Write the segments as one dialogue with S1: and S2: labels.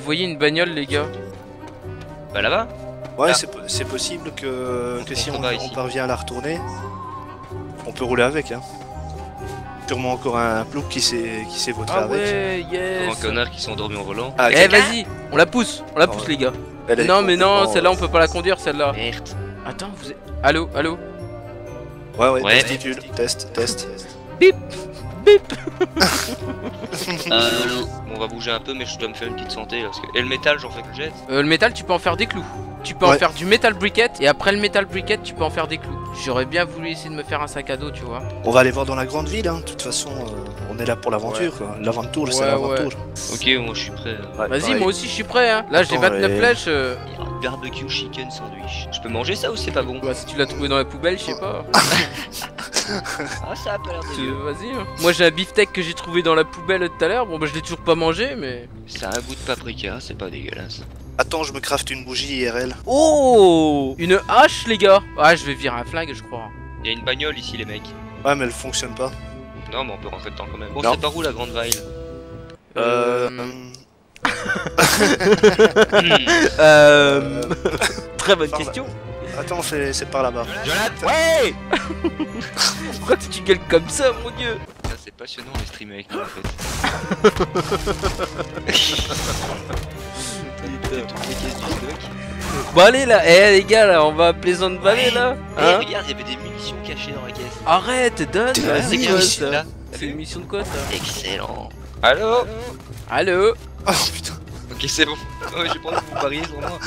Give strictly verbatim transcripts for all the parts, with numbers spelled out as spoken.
S1: vous voyez une bagnole, les gars?
S2: Bah là-bas.
S3: Ouais,
S2: Ah.
S3: c'est possible que,
S2: On
S3: que si on,
S2: contrebas
S3: on
S2: ici.
S3: parvient à la retourner, on peut rouler avec. Hein. Sûrement encore un plouc qui s'est qui s'est vautré
S1: Ah
S3: avec.
S1: ouais,
S2: Pour
S1: yes.
S2: un connard qui s'est endormi en volant.
S3: Ah,
S1: Eh
S3: quelqu'un-
S1: vas-y, on la pousse, on la pousse
S3: ouais.
S1: les gars.
S3: Elle est
S1: Non mais non,
S3: complètement,
S1: celle-là
S3: euh,
S1: on peut pas la conduire celle-là.
S2: Merde.
S1: Attends, vous êtes... Allô, allô.
S3: Ouais, ouais,
S2: Ouais.
S3: testicule, test, test.
S1: Bip, bip.
S2: Euh, bon, on va bouger un peu, mais je dois me faire une petite santé là, parce que... Et le métal, j'en fais que le jet.
S1: Euh, le métal, tu peux en faire des clous. Tu peux en
S3: Ouais.
S1: faire du metal briquet et après le metal briquet, tu peux en faire des clous. J'aurais bien voulu essayer de me faire un sac à dos, tu vois.
S3: On va aller voir dans la grande ville, hein. De toute façon, euh, on est là pour l'aventure, quoi. L'aventure, c'est
S1: Ouais,
S3: l'aventure.
S2: Ok, moi je suis prêt.
S3: Ouais,
S1: Vas-y,
S3: pareil.
S1: moi aussi je suis prêt, hein. Là j'ai
S3: Attends,
S1: vingt-neuf
S3: ouais.
S1: flèches. euh,
S2: Barbecue chicken sandwich. Je peux manger ça ou c'est pas bon?
S1: Bah, si tu l'as trouvé dans la poubelle, je sais pas.
S2: Ah, ça a pas l'air
S1: Tu-
S2: dégueu.
S1: Vas-y. hein. Moi j'ai un beefsteak que j'ai trouvé dans la poubelle tout à l'heure. Bon bah je l'ai toujours pas mangé, mais.
S2: Ça a un goût de paprika, c'est pas dégueulasse.
S3: Attends, je me crafte une bougie I R L.
S1: Oh, une hache les gars. Ah, je vais virer un flingue, je crois.
S2: Il y a une bagnole ici, les mecs.
S3: Ouais, mais elle fonctionne pas.
S2: Non, mais on peut rentrer dedans quand même. Bon,
S3: Non.
S2: c'est par où la grande vaille?
S3: Euh.
S1: Euh,
S2: Hmm.
S1: Euh... Très bonne
S3: Enfin,
S1: question.
S3: Attends, c'est c'est par là-bas.
S2: Jonathan.
S1: Ouais. Pourquoi tu gueules comme ça, mon dieu?
S2: Ça, c'est passionnant les streams avec nous en fait. Toutes les caisses du stock.
S1: Bon allez là, eh les gars là, on va à Pleasant Valley là.
S2: Eh,
S1: Hein?
S2: regarde, il y avait des munitions cachées dans la caisse.
S1: Arrête, donne.
S3: Putain,
S1: Vas-y,
S3: c'est
S1: quoi,
S3: quoi,
S1: ça
S2: là?
S1: C'est une mission de quoi ça?
S2: Excellent. Allô?
S1: Allô?
S3: Oh putain.
S2: Ok, c'est bon. Ouais, j'ai pas envie de vous parier sur moi.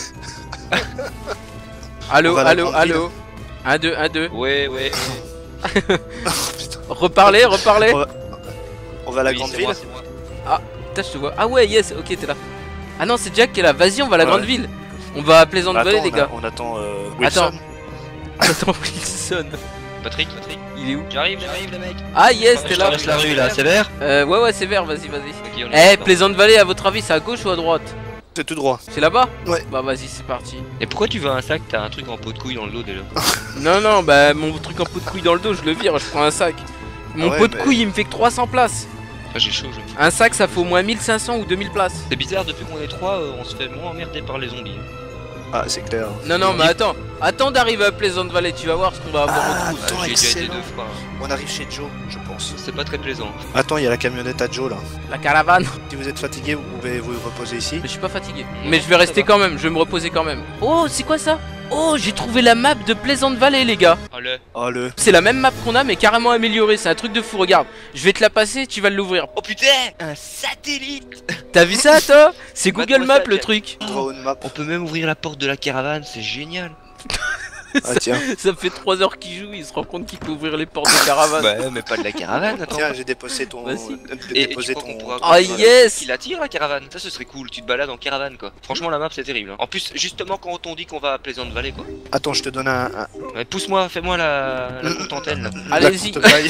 S1: Allô,
S3: On va à la
S1: allô,
S3: grande
S1: allô. un, deux, un, deux.
S2: Ouais, ouais.
S3: Oh putain.
S1: Reparlez, reparlez.
S3: On va, on va à la
S2: Oui,
S3: grande
S2: c'est
S3: ville.
S2: moi, c'est moi.
S1: Putain, je te vois. Ah ouais, yes, ok, t'es là. Ah non, c'est Jack qui est là. Vas-y, on va à la
S3: Ouais.
S1: grande ville. On va à Pleasant
S3: Bah,
S1: Valley,
S3: attends,
S1: les
S3: on a-
S1: gars.
S3: On attend euh, Wilson.
S1: Attends. Attends, Wilson.
S2: Patrick, Patrick.
S1: Il est où?
S2: J'arrive, j'arrive, les mecs.
S1: Ah yes, t'es
S2: Je
S1: là.
S2: traverse la rue là, c'est vert?
S1: Euh, ouais, ouais, c'est vert, vas-y, vas-y.
S2: Ok, on
S1: Eh,
S2: est dedans.
S1: Pleasant Valley, à votre avis, c'est à gauche ou à droite?
S3: C'est tout droit.
S1: C'est là-bas?
S3: Ouais.
S1: Bah vas-y, c'est parti.
S2: Et pourquoi tu veux un sac? T'as un truc en pot de couille dans le dos déjà.
S1: Non, non, bah mon truc en pot de couille dans le dos, je le vire, je prends un sac. Mon
S3: Ah ouais,
S1: pot de
S3: mais-
S1: couille, il me fait que trois cents places.
S2: Ah, j'ai chaud, je me fous.
S1: Un sac, ça fait au moins mille cinq cents ou deux mille places.
S2: C'est bizarre, depuis qu'on est trois, euh, on se fait moins emmerder par les zombies.
S3: Ah, c'est clair.
S1: Non, non, mais attends, attends d'arriver à Pleasant Valley, tu vas voir ce qu'on va avoir
S3: Ah,
S1: au trou.
S2: Ah,
S3: Attends,
S2: j'ai déjà été
S3: excellent.
S2: deux fois. hein.
S3: On arrive chez Joe, je pense.
S2: C'est pas très plaisant.
S3: Attends, il y a la camionnette à Joe là.
S1: La caravane.
S3: Si vous êtes fatigué, vous pouvez vous reposer ici.
S1: Mais je suis pas fatigué.
S2: Non,
S1: Mais je vais
S2: ça
S1: rester
S2: va.
S1: quand même, je vais me reposer quand même. Oh, c'est quoi ça? Oh, j'ai trouvé la map de Pleasant Valley, les gars.
S2: Allez.
S3: Oh le.
S1: C'est la même map qu'on a, mais carrément améliorée. C'est un truc de fou, regarde. Je vais te la passer, tu vas l'ouvrir.
S2: Oh putain, un satellite.
S1: T'as vu ça, toi? C'est
S2: Bah,
S1: Google
S2: toi,
S1: Maps
S2: ça,
S1: le
S2: Jack.
S1: truc.
S3: Drone map.
S2: On peut même ouvrir la porte de la caravane, c'est génial.
S3: Ah tiens.
S1: Ça fait trois heures qu'il joue, il se rend compte qu'il peut ouvrir les portes de caravane.
S2: Bah mais pas de la caravane, attends.
S3: Tiens, j'ai déposé ton.
S1: Vas-y.
S3: euh,
S2: Et, et tu
S3: déposé
S2: crois qu'on
S3: ton.
S2: pourra
S1: Ah,
S2: conduire
S1: yes.
S2: Il attire la caravane, ça ce serait cool, tu te balades en caravane quoi. Franchement la map c'est terrible. hein. En plus justement quand on dit qu'on va à Pleasant Valley quoi.
S3: Attends, je te donne un. un...
S2: Ouais, pousse-moi, fais-moi la, la courte antenne là.
S1: Allez-y.
S3: la courte paille.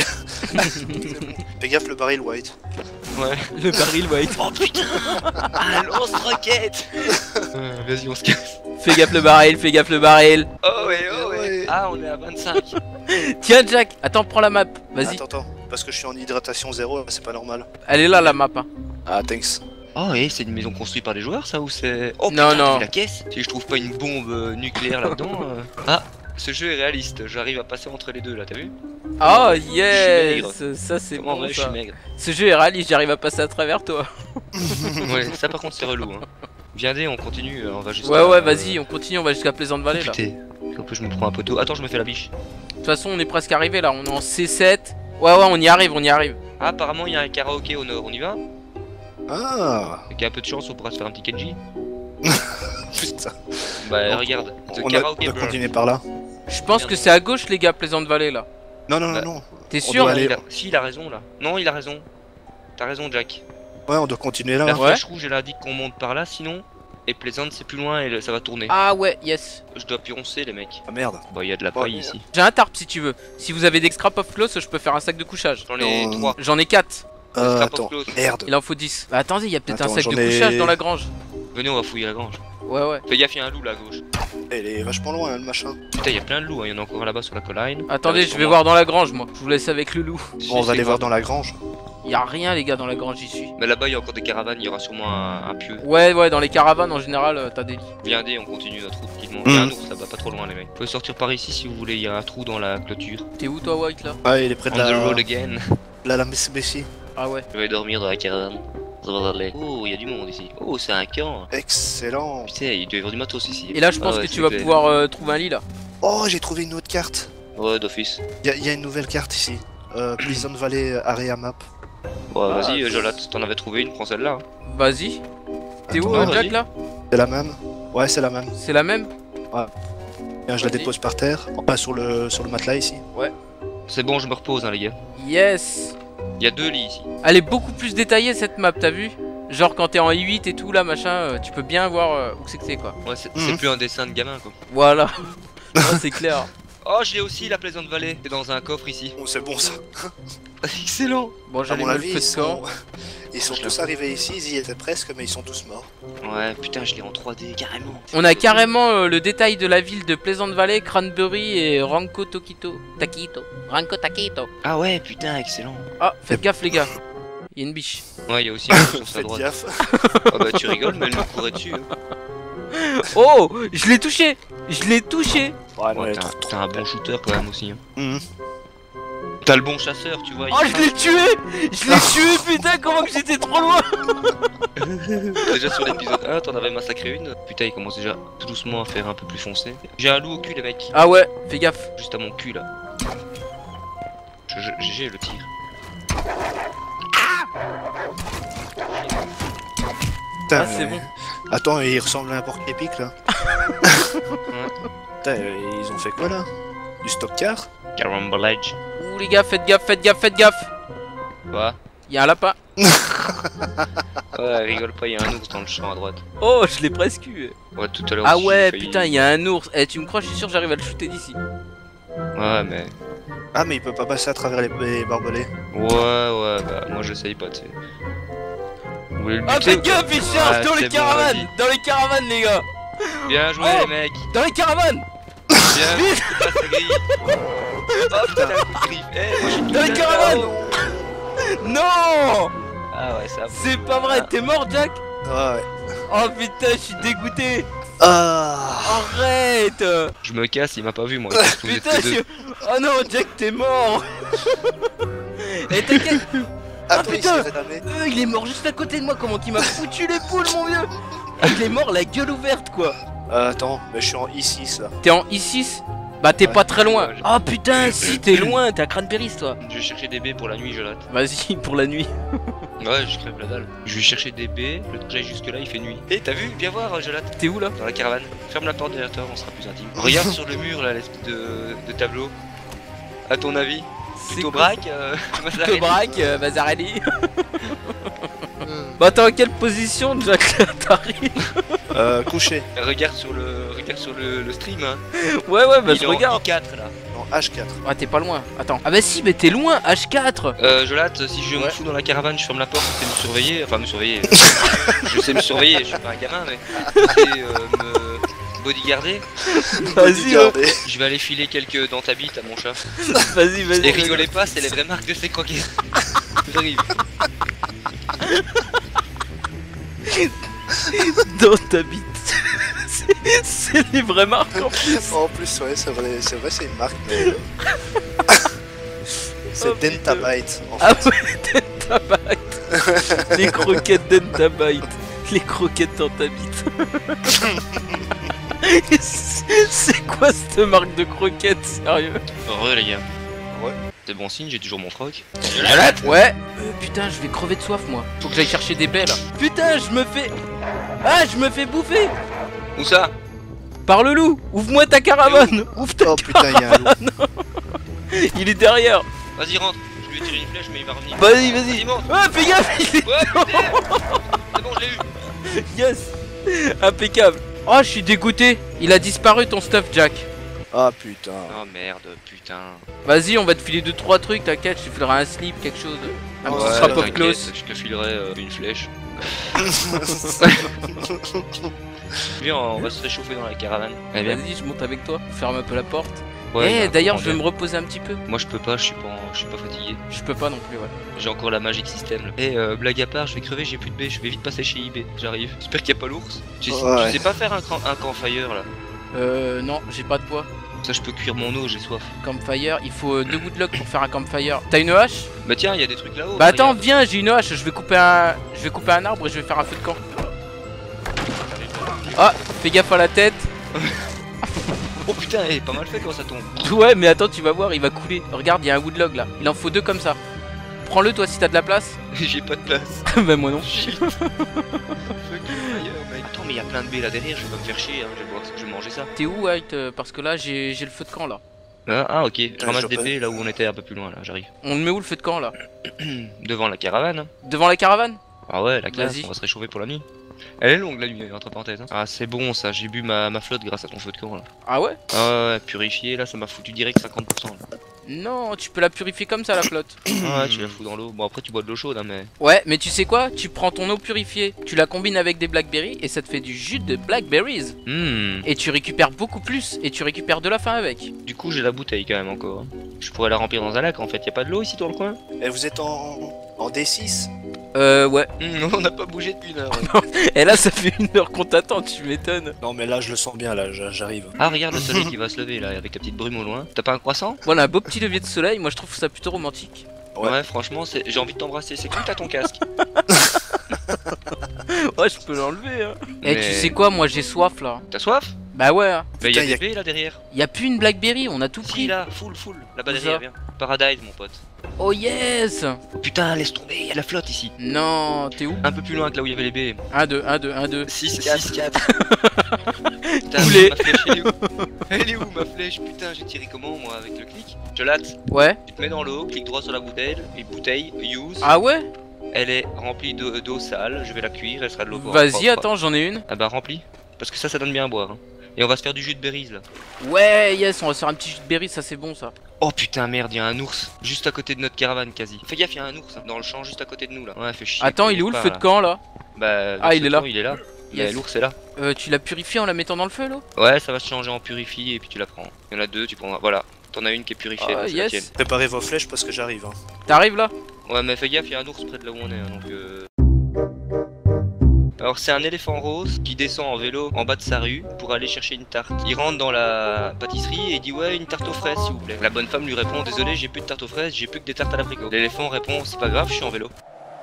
S3: Fais gaffe le baril white.
S2: Ouais.
S1: Le baril white.
S2: Oh putain. Un lance-roquette. Euh, Vas-y on se casse.
S1: Fais gaffe le baril, fais gaffe le baril.
S2: Oh ouais, oh ouais.
S3: Ouais.
S2: Ah on est à vingt-cinq.
S1: Tiens, Jack, attends, prends la map. Vas-y.
S3: Attends, attends. Parce que je suis en hydratation zéro, c'est pas normal.
S1: Elle est là, la map. hein.
S3: Ah, thanks.
S2: Oh et c'est une maison construite par des joueurs ça ou c'est... Oh
S1: Non,
S2: putain,
S1: non.
S2: t'as vu la caisse. Si je trouve pas une bombe euh, nucléaire là-dedans... euh. Ah, ce jeu est réaliste, j'arrive à passer entre les deux là, t'as vu?
S1: Oh
S2: Je suis
S1: yes.
S2: maigre.
S1: Ça c'est
S2: Comment en
S1: bon
S2: vrai je suis
S1: ça.
S2: maigre.
S1: Ce jeu est réaliste, j'arrive à passer à travers toi.
S2: Ouais, ça par contre c'est relou hein. Viendez, on continue, euh, on va jusqu'à...
S1: Ouais ouais, vas-y, on continue, on va jusqu'à Pleasant Valley là.
S2: Putain, un peu je me prends un poteau. Attends, je me fais la biche.
S1: De toute façon, on est presque arrivé là, on est en C sept. Ouais ouais, on y arrive, on y arrive.
S2: Ah, apparemment il y a un karaoké au nord, on y va?
S3: Ah.
S2: Avec un peu de chance, on pourra se faire un petit Kenji.
S3: Putain.
S2: Bah
S3: On-
S2: regarde, The
S3: On a,
S2: karaoké
S3: on a
S2: bird.
S3: continué par là.
S1: Je pense que c'est à gauche les gars, Pleasant Valley là.
S3: Non, non, non,
S2: Bah.
S3: non.
S1: T'es
S3: On
S1: sûr?
S3: doit aller-
S2: Il a- Si, il a raison là. Non, il a raison. T'as raison, Jack.
S3: Ouais, on doit continuer là.
S2: La
S3: hein.
S1: Ouais.
S2: flèche rouge, elle indique qu'on monte par là, sinon. Et Pleasant, c'est plus loin et le- ça va tourner.
S1: Ah ouais, yes.
S2: Je dois pioncer, les mecs.
S3: Ah merde.
S2: Bon, il y a de la
S3: Bon,
S2: paille
S3: mais-
S2: ici.
S1: J'ai un tarp si tu veux. Si vous avez des scrap of clothes, je peux faire un sac de couchage.
S2: J'en ai
S3: Non.
S2: trois.
S1: J'en ai quatre.
S3: Euh,
S2: Scrap of
S3: attends.
S2: clothes.
S3: Merde.
S1: Il en faut dix. Bah attendez, il y a peut-être un
S3: Attends,
S1: sac de
S3: j'en ai-
S1: couchage dans la grange.
S2: Venez, on va fouiller la grange.
S1: Ouais ouais.
S2: Fais gaffe, il y a un loup là à gauche.
S3: Elle est vachement loin, hein, le machin.
S2: Putain, il y a plein de loups, hein. Il y en a encore là-bas sur la colline.
S1: Attendez,
S2: Ah,
S1: je vais
S2: sûrement.
S1: voir dans la grange moi. Je vous laisse avec le loup.
S3: Bon, on va aller voir dans la grange.
S1: Y a rien les gars dans la grange, j'y suis.
S2: Mais là-bas, il y a encore des caravanes, il y aura sûrement un, un pieu.
S1: Ouais, ouais, dans les caravanes en général, euh, t'as des lits.
S2: Viendez, on continue notre route tranquillement.
S3: Mm.
S2: Il y a un ours là-bas, pas trop loin les mecs. Vous pouvez sortir par ici si vous voulez, il y a un trou dans la clôture.
S1: T'es où toi, White là?
S3: Ah, il est près
S2: On
S3: de
S2: the
S3: la...
S2: road again.
S3: Là, la Mitsubishi.
S1: Ah ouais.
S2: Je vais dormir dans la caravane. Ça va aller. Oh, il y a du monde ici. Oh, c'est un camp.
S3: Excellent.
S2: Putain, il doit y avoir du matos ici.
S1: Et là, je pense
S2: Ah ouais,
S1: que tu
S2: c'est
S1: vas
S2: clair.
S1: pouvoir euh, trouver un lit là.
S3: Oh, j'ai trouvé une autre carte.
S2: Ouais, d'office.
S3: Il y, a- y a une nouvelle carte ici. Euh, Pleasant Valley Area Map.
S2: Bon,
S1: Ah,
S2: vas-y,
S1: c'est-
S2: Jolat, t'en avais trouvé une, prends celle-là.
S1: Vas-y. T'es où,
S3: Attends,
S1: euh,
S2: vas-y.
S1: Jack là?
S3: C'est la même? Ouais, c'est la même.
S1: C'est la même?
S3: Tiens, je la
S1: Vas-y.
S3: dépose par terre. Enfin, sur le, sur le matelas ici.
S2: C'est bon, je me repose, hein, les gars.
S1: Yes.
S2: Il y a deux lits ici.
S1: Elle est beaucoup plus détaillée cette map, t'as vu? Genre quand t'es en i huit et tout là, machin, euh, tu peux bien voir euh, où c'est que c'est quoi.
S2: Ouais, c'est
S3: Mhm.
S2: c'est plus un dessin de gamin, quoi.
S1: Voilà. Non, c'est clair.
S2: Oh, je l'ai aussi, la Pleasant Valley. C'est dans un coffre ici.
S3: Oh, c'est bon ça.
S2: Excellent.
S1: Bon,
S3: À
S1: j'allais
S3: mon
S1: me le
S3: avis,
S1: feu
S3: ils
S1: de camp.
S3: sont, ils sont tous arrivés ici, ils y étaient presque, mais ils sont tous morts.
S2: Ouais, putain, je l'ai en trois D, carrément.
S1: On a carrément euh, le détail de la ville de Pleasant Valley, Cranberry et Ranko Tokito. Takito. Ranko Takito.
S2: Ah ouais, putain, excellent.
S1: Ah, faites gaffe les gars. Il y a une biche.
S2: Ouais, il y a aussi un sur sa
S3: Faites
S2: droite.
S3: gaffe.
S2: Ah bah, tu rigoles, mais elle nous courait dessus. hein.
S1: Oh, je l'ai touché. Je l'ai touché.
S3: Ouais, non,
S2: Ouais,
S3: elle est
S2: t'as
S3: trop-
S2: t'as un bon shooter quand même aussi. hein.
S3: Mhm.
S2: T'as le bon chasseur, tu vois. il
S1: Oh, je l'ai tué. Je l'ai tué, putain, comment que j'étais trop loin.
S2: Déjà sur l'épisode un, t'en avais massacré une. Putain, il commence déjà tout doucement à faire un peu plus foncé. J'ai un loup au cul, les mecs.
S1: Ah ouais, fais gaffe.
S2: Juste à mon cul là. Je- je- J'ai le tir.
S3: Putain,
S1: Ah, c'est
S3: mais-
S1: bon.
S3: Attends, il ressemble à un porc-épic là. Putain, euh, ils ont fait quoi là? Du stock car?
S2: Carambolage.
S1: Ouh les gars, faites gaffe, faites gaffe, faites gaffe.
S2: Quoi?
S1: Il y a un lapin.
S2: Ouais, rigole pas, il y a un ours dans le champ à droite.
S1: Oh, je l'ai presque eu.
S2: Ouais, tout à l'heure.
S1: Ah
S2: aussi,
S1: ouais,
S2: j'ai failli-
S1: putain, il y a un ours. Eh, tu me crois, je suis sûr, j'arrive à le shooter d'ici.
S2: Ouais, mais.
S3: Ah, mais il peut pas passer à travers les, les barbelés.
S2: Ouais, ouais, bah moi j'essaye pas, tu sais. Vous voulez le
S1: Ah,
S2: buter
S1: faites
S2: ou pas?
S1: gaffe, il charge
S2: Ouais,
S1: dans
S2: c'est
S1: les
S2: bon,
S1: caravanes. Dans les caravanes, les gars.
S2: Bien joué,
S1: Oh
S2: les mecs.
S1: Dans les caravanes.
S2: Bien joué, passe la grille. Oh putain, la griffe. Eh, moi je suis tout
S1: Dans les
S2: seul,
S1: caravanes.
S2: là-haut.
S1: Non.
S2: Ah ouais, ça.
S1: C'est pas vrai, t'es mort, Jack.
S3: Ah ouais.
S1: Oh putain, je suis dégoûté.
S3: Ah.
S1: Arrête.
S2: Je me casse, il m'a pas vu moi. Parce que vous êtes
S1: Putain,
S2: que
S1: je
S2: deux.
S1: suis... Oh non, Jack, t'es mort. Et t'inquiète.
S3: Ah,
S1: putain.
S3: il s'est rétamé.
S1: Euh, il est mort juste à côté de moi, comment qu'il m'a foutu les poules, mon vieux. Ah, il est mort la gueule ouverte, quoi.
S3: Euh, attends, mais je suis en I six là.
S1: T'es en I six? Bah t'es
S3: Ouais.
S1: pas très loin.
S2: Ouais, je-
S1: Oh putain, si t'es loin, t'es à Cranberry toi.
S2: Je vais chercher des baies pour la nuit, je l'hâte.
S1: Vas-y pour la nuit.
S2: Ouais, je crève la dalle. Je vais chercher des baies, le temps que j'aille jusque là, il fait nuit. Eh, t'as vu? Viens voir, je l'hâte.
S1: T'es où là?
S2: Dans la caravane. Ferme la porte derrière toi, on sera plus intime. Regarde sur le mur là, l'espèce de, de tableau. À ton avis? Plutôt
S1: quoi,
S2: braque euh,
S1: Plutôt braque, euh, Bazarelli. Bah t'es en quelle position Jack là t'arrives?
S3: Euh, couché.
S2: Regarde sur le, regarde sur le, le stream. Hein.
S1: Ouais ouais bah
S2: Il
S1: je
S2: est en
S1: regarde.
S2: I quatre là.
S3: En H quatre.
S1: Ah t'es pas loin. Attends. Ah bah si mais t'es loin, H quatre.
S2: Euh, Jolat, si je
S3: Ouais.
S2: me fous dans la caravane, je ferme la porte, tu sais me surveiller. Enfin, me surveiller. Je sais me surveiller, je suis pas un gamin, mais. Tu sais, euh, me bodyguarder.
S1: Vas-y ouais.
S3: Regardez.
S2: Je vais aller filer quelques dans ta bite à mon chat.
S1: Vas-y vas-y.
S2: Et rigolez pas, c'est les vraies marques de ces croquettes. J'arrive.
S1: Dans ta bite. C'est- C'est les vraies marques en plus.
S3: En plus, ouais, c'est vrai, c'est vrai, c'est une marque, mais. c'est
S1: Oh, putain.
S3: Dentabite en
S1: Ah
S3: fait.
S1: ouais, Dentabite. Les croquettes Dentabite. Les croquettes dans ta bite. C'est c'est quoi cette marque de croquettes, sérieux?
S2: Heureux, les gars.
S3: Ouais.
S2: C'est bon signe, j'ai toujours mon troc.
S1: Ouais. Euh, putain, je vais crever de soif, moi. Faut que j'aille chercher des baies, là. Putain, je me fais... Ah, je me fais bouffer
S2: Où ça?
S1: par le loup. Ouvre-moi ta caravane. Ouvre ta...
S3: Oh putain, il y a un loup.
S1: Il est derrière.
S2: Vas-y, rentre. Je lui ai tiré une flèche, mais il va revenir.
S1: Vas-y, vas-y.
S2: Vas-y, monte.
S1: Ouais, fais gaffe, il est...
S2: Ouais, putain. C'est bon, je l'ai eu.
S1: Yes. Impeccable. Oh, je suis dégoûté. Il a disparu, ton stuff, Jack.
S3: Ah putain.
S2: Oh merde, putain.
S1: Vas-y, on va te filer deux trois trucs, t'inquiète, je te filerai un slip, quelque chose. Un
S3: Ouais,
S1: petit
S3: ouais,
S1: strap of
S2: t'inquiète,
S1: close.
S2: je te filerai euh, une flèche. Viens, on va se réchauffer dans la caravane. Eh bien.
S1: Vas-y, je monte avec toi, ferme un peu la porte.
S2: Ouais, il y a
S1: Eh
S2: un
S1: d'ailleurs
S2: courant
S1: je vais me
S2: d'air.
S1: reposer un petit peu.
S2: Moi je peux pas, je suis pas, en- je suis pas fatigué.
S1: Je peux pas non plus ouais.
S2: J'ai encore la Magic System là. Et euh, blague à part, je vais crever, j'ai plus de B, je vais vite passer chez eBay. J'arrive. J'espère qu'il y a pas l'ours. Tu, sais-
S3: Ouais.
S2: tu sais pas faire un, camp- un campfire là.
S1: Euh non j'ai pas de bois.
S2: Ça je peux cuire mon eau, j'ai soif.
S1: Campfire, il faut euh, deux woodlock pour faire un campfire. T'as une hache?
S2: Bah tiens, il y a des trucs là-haut.
S1: Bah attends
S2: regarde.
S1: viens j'ai une hache, je vais couper un. Je vais couper un arbre et je vais faire un feu de camp. Ah fais gaffe à la tête.
S2: Oh putain, eh, pas mal fait quand ça tombe.
S1: Ouais mais attends tu vas voir il va couler. Regarde il y a un woodlog là. Il en faut deux comme ça. Prends-le toi si t'as de la place.
S2: J'ai pas de place.
S1: Bah moi non.
S2: Shit. Fuck you, fire, mec. Attends, mais il y a plein de B là derrière, je vais pas me faire chier, hein. je, vais boire- je vais manger ça.
S1: T'es où White? Euh, Parce que là j'ai j'ai le feu de camp là.
S2: Ah, ah, ok, je ramasse
S3: je
S2: des
S3: peux-
S2: B là où on était un peu plus loin là, j'arrive.
S1: On le met où le feu de camp là?
S2: Devant la caravane. Hein.
S1: Devant la caravane?
S2: Ah ouais, la classe,
S1: Vas-y.
S2: on va se réchauffer pour la nuit. Elle est longue la nuit, entre parenthèses. Hein. Ah c'est bon ça, j'ai bu ma, ma flotte grâce à ton feu de camp là.
S1: Ah ouais?
S2: Ah ouais, purifié là, ça m'a foutu direct cinquante pour cent là.
S1: Non, tu peux la purifier comme ça la flotte.
S2: Ah ouais, tu la fous dans l'eau. Bon après tu bois de l'eau chaude hein, mais...
S1: Ouais, mais tu sais quoi? Tu prends ton eau purifiée, tu la combines avec des blackberries et ça te fait du jus de blackberries.
S2: Hmm.
S1: Et tu récupères beaucoup plus et tu récupères de la faim avec.
S2: Du coup j'ai la bouteille quand même encore. hein. Je pourrais la remplir dans un lac en fait, y a pas de l'eau ici dans le coin?
S3: Et vous êtes en, en D six?
S1: Euh, ouais.
S2: Hmm, on n'a pas bougé depuis une heure.
S1: Et là, ça fait une heure qu'on t'attend, tu m'étonnes.
S3: Non mais là je le sens bien, là j'a- j'arrive.
S2: Ah regarde le soleil qui va se lever là, avec la petite brume au loin. T'as pas un croissant?
S1: Voilà, un beau petit levier de soleil, moi je trouve ça plutôt romantique.
S3: Ouais.
S2: Ouais, franchement, c'est- j'ai envie de t'embrasser. C'est cool, t'as ton casque.
S1: Ouais, je peux l'enlever, hein. Et
S2: Mais-
S1: tu sais quoi, moi j'ai soif là.
S2: T'as soif?
S1: Bah ouais, hein.
S2: Bah y'a
S3: Putain,
S2: des B là derrière.
S1: Y a plus une blackberry, on a tout
S2: Si
S1: pris.
S2: là, full, full. Là-bas
S1: Où
S2: derrière,
S1: ça
S2: viens. Paradise, mon pote.
S1: Oh yes.
S2: Putain, laisse tomber, y'a la flotte ici.
S1: Non, t'es où?
S2: Un peu plus loin que là où il y avait les B.
S1: un, deux, un, deux, un, deux.
S2: six, quatre, quatre. Putain,
S1: Poulet.
S2: ma flèche, elle est où? Elle est où ma flèche? Putain, j'ai tiré comment moi avec le clic? Je latte.
S1: Ouais.
S2: Tu te mets dans l'eau, clique droit sur la bouteille, et bouteille, use.
S1: Ah ouais?
S2: Elle est remplie d'eau d'eau sale, je vais la cuire, elle sera de l'eau
S1: Vas-y,
S2: propre.
S1: attends, j'en ai une.
S2: Ah bah remplie. Parce que ça, ça donne bien à boire. hein. Et on va se faire du jus de berries là.
S1: Ouais, yes, on va se faire un petit jus de berry, ça c'est bon ça.
S2: Oh putain merde, y'a un ours juste à côté de notre caravane quasi. Fais gaffe, y'a un ours hein, dans le champ juste à côté de nous là. Ouais, fait chier.
S1: Attends, il est où le feu de camp là?
S2: Bah,
S1: Ah, il est là.
S2: Il est là. Mais
S1: Yes.
S2: l'ours est là.
S1: Euh, tu l'as purifié en la mettant dans le feu là?
S2: Ouais, ça va se changer en purifie et puis tu la prends. Il y en a deux, tu prends. Voilà. T'en as une qui est purifiée,
S1: Ah,
S2: bah, c'est la
S1: yes.
S2: tienne.
S3: Préparez vos flèches parce que j'arrive. Hein.
S1: T'arrives là?
S2: Ouais, mais fais gaffe, y'a un ours près de là où on est hein, donc. Euh... Alors c'est un éléphant rose qui descend en vélo en bas de sa rue pour aller chercher une tarte. Il rentre dans la pâtisserie et il dit ouais une tarte aux fraises s'il vous plaît. La bonne femme lui répond désolé j'ai plus de tarte aux fraises, j'ai plus que des tartes à l'abricot. L'éléphant répond c'est pas grave je suis en vélo.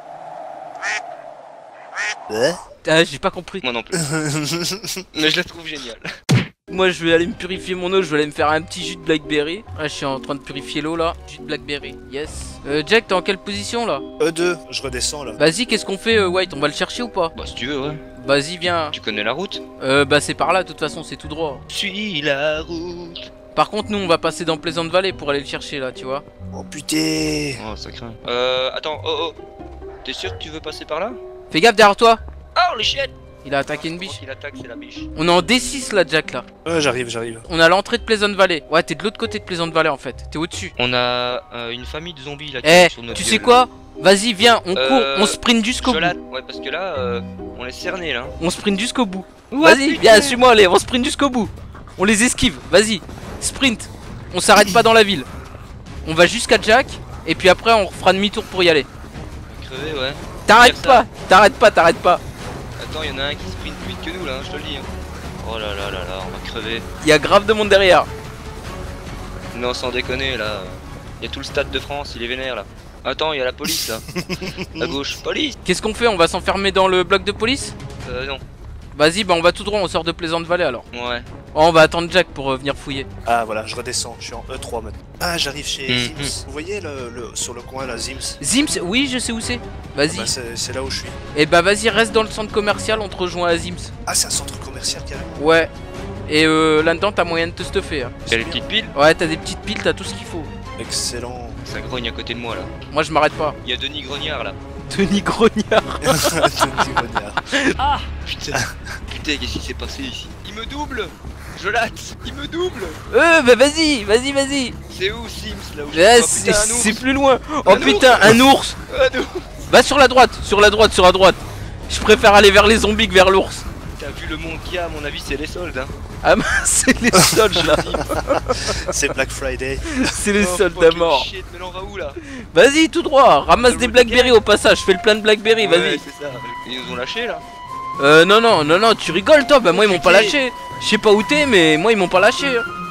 S3: Ouais.
S1: Ah, j'ai pas compris.
S2: Moi non plus. Mais je la trouve géniale.
S1: Moi je vais aller me purifier mon eau, je vais aller me faire un petit jus de blackberry. Là je suis en train de purifier l'eau là. Jus de blackberry, yes. Euh, Jack, t'es en quelle position là?
S3: E deux, je redescends là.
S1: Vas-y, qu'est-ce qu'on fait, euh, White? On va le chercher ou pas?
S2: Bah si tu veux ouais.
S1: Vas-y, viens.
S2: Tu connais la route?
S1: Euh, bah c'est par là, de toute façon, c'est tout droit.
S2: Suis la route.
S1: Par contre, nous on va passer dans Pleasant Valley pour aller le chercher là, tu vois.
S3: Oh putain.
S2: Oh ça craint. Euh attends, oh oh. T'es sûr que tu veux passer par là?
S1: Fais gaffe derrière toi.
S2: Oh les chiennes.
S1: Il a attaqué une biche.
S2: Il attaque, c'est la biche.
S1: On est en D six là, Jack là.
S3: Ouais, j'arrive, j'arrive.
S1: On a l'entrée de Pleasant Valley. Ouais, t'es de l'autre côté de Pleasant Valley en fait. T'es au-dessus.
S2: On a euh, une famille de zombies là qui
S1: Eh,
S2: sont sur notre
S1: tu
S2: gueule.
S1: sais quoi? Vas-y, viens, on
S2: Euh,
S1: court, on sprint jusqu'au
S2: Je
S1: bout.
S2: la- Ouais parce que là euh, on est cerné là.
S1: On sprint jusqu'au bout.
S2: Ouais,
S1: Vas-y,
S2: putain.
S1: viens, suis-moi, allez, on sprint jusqu'au bout. On les esquive, vas-y. Sprint. On s'arrête pas dans la ville. On va jusqu'à Jack. Et puis après, on fera demi-tour pour y aller.
S2: Crevé ouais.
S1: T'arrêtes
S2: Faire
S1: pas,
S2: ça.
S1: t'arrêtes pas, t'arrêtes pas.
S2: Attends, il y en a un qui sprint plus vite que nous là, hein, je te le dis. hein. Oh là là là là, on va crever.
S1: Il y a grave de monde derrière.
S2: Non, sans déconner là. Il y a tout le stade de France, il est vénère là. Attends, il y a la police là. À gauche. Police.
S1: Qu'est-ce qu'on fait? On va s'enfermer dans le bloc de police?
S2: Euh non.
S1: Vas-y, bah on va tout droit, on sort de Pleasant Valley alors.
S2: Ouais.
S1: Oh, on va attendre Jack pour euh, venir fouiller.
S3: Ah voilà, je redescends, je suis en E trois maintenant. Ah, j'arrive chez
S2: Mhm.
S3: Zims. Vous voyez le, le- sur le coin là, Zims?
S1: Zims, oui, je sais où c'est. Vas-y.
S3: Bah, c'est c'est là où je suis.
S1: Et bah vas-y, reste dans le centre commercial, on te rejoint à Zims.
S3: Ah, c'est un centre commercial carrément.
S1: Ouais. Et euh, là-dedans, t'as moyen de te stuffer. hein.
S2: Il y a les petites piles.
S1: Ouais, t'as des petites piles, t'as tout ce qu'il faut.
S3: Excellent.
S2: Ça grogne à côté de moi là.
S1: Moi, je m'arrête pas.
S2: Il y a Denis Grognard là.
S1: Denis Grognard.
S3: Denis Grognard.
S2: Ah putain. Putain, qu'est-ce qui s'est passé ici? Il me double. Je latte. Il me double.
S1: Euh, bah vas-y, vas-y, vas-y.
S2: C'est où Sims là où je
S1: Ouais,
S2: oh,
S1: c'est
S2: putain, un ours.
S1: c'est plus loin. Oh
S2: Un
S1: putain, un ours.
S2: Ah, non.
S1: Va sur la droite, sur la droite, sur la droite. Je préfère aller vers les zombies que vers l'ours.
S2: t'as vu le monde qu'il y a, à mon avis, c'est les soldes. Hein.
S1: Ah bah c'est les soldes là.
S3: C'est Black Friday.
S1: C'est les
S2: Oh,
S1: soldes à
S2: fucking
S1: mort.
S2: shit, mais là, on va où là?
S1: Vas-y tout droit, ramasse
S2: Le
S1: des
S2: route
S1: Blackberry
S2: again.
S1: au passage, fais le plein de Blackberry,
S2: Ouais,
S1: vas-y.
S2: c'est ça. Ils nous ont lâchés là.
S1: Euh non non non non tu rigoles toi, bah moi ils m'ont pas
S2: Putain.
S1: lâché. Je sais pas où t'es mais moi ils m'ont pas lâché. hein.